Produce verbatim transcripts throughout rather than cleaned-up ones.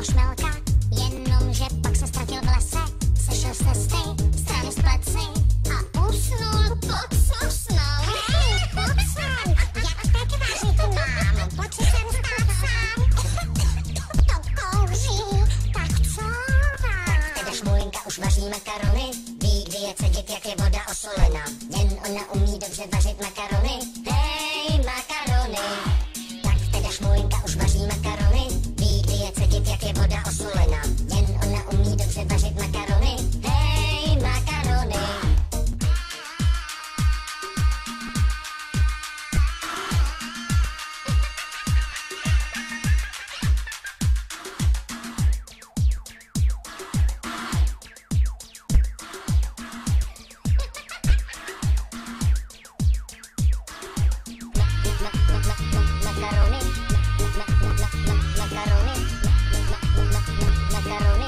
šmelka, jenomže pak se ztratil v lese, sešel z cesty, strany z pleci a usnul pod sosnou. Hej, kucán, jak teď vařit mám, pojď si sem stát sám. To kouří, tak co vám? Tak teda Šmulinka už vaří makarony, ví, kdy je cedit, jak je voda osolená. Jen ona umí dobře vařit makarony. Hej, makarony. Tak teda Šmulinka už vaří makarony, ví, kdy je cedit, jak je voda osolená. Jen ona umí dobře vařit makarony. Hej, makarony. Makarony, makarony, makarony,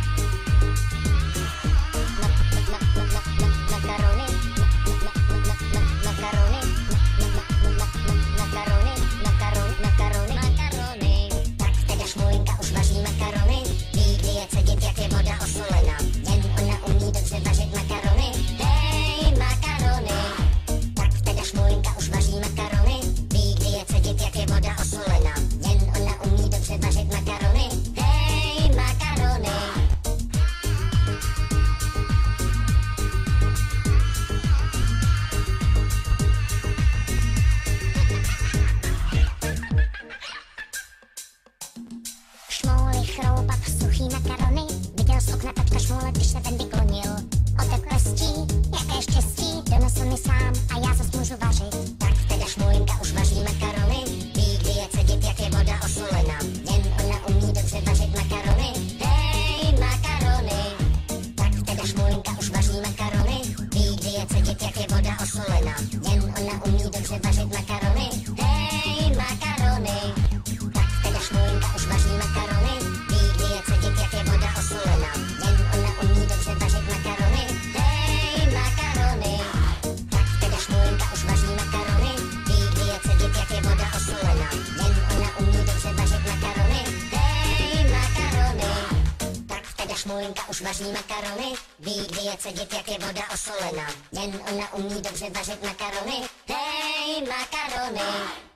makarony, makarony, makarony, makarony, makarony, makarony. Tak teda Šmulinka už vaří makarony, ví, kdy je cedit, jak je voda osolená. Jen ona umí dobře vařit makarony. Hej, makarony. Tak teda Šmulinka už vaří makarony, ví, kdy je cedit, jak je voda osolená. Jen ona umí dobře vařit makarony. Hej, makarony. Šmouli chroupat suchý makarony, viděl z okna tačka Šmoule, když se ten vyklonil. Otec prstí, jaké štěstí, donesl mi sám a já zas můžu vařit. Tak teda Šmulinka už vaří makarony, ví, kdy je cedit, jak je voda osolená. Jen ona umí dobře vařit makarony. Hej, makarony. Tak teda Šmulinka už vaří makarony, ví, kdy je cedit, jak je voda osolená. Jen ona umí dobře vařit makarony. Hej, makarony. Tak teda Šmulinka už vaří makarony, ví, kdy je cedit, jak je voda osolená. Jen ona umí dobře vařit makarony. Hej, makarony. Tak teda Šmulinka už vaří makarony, ví, kdy je cedit, jak je voda osolená. Jen ona umí dobře vařit makarony. Hej, makarony. Tak teda Šmulinka už vaří makarony, ví, kdy je cedit, jak je voda osolená. Jen ona umí dobře vařit makarony. Hej, makarony.